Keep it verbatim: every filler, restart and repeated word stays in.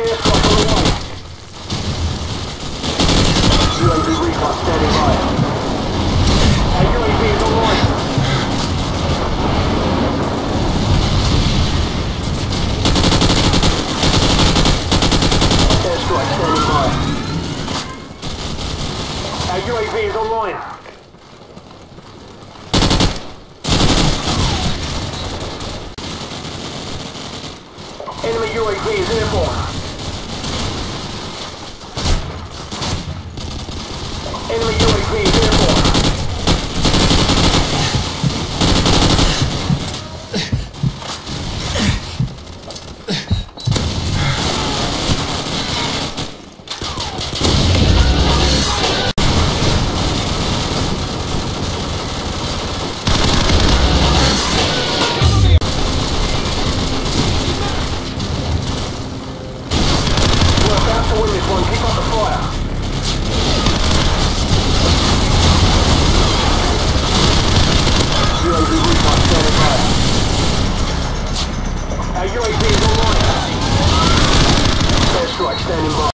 airstrike on the way. U A V recon standing by. Our U A V is online. Airstrike standing by. Our U A V is online. Enemy U A V is airborne. Enemy U A V is airborne. To win this one, keep up the fire. U A V recon standing by. Our U A V is online. Airstrike standing by.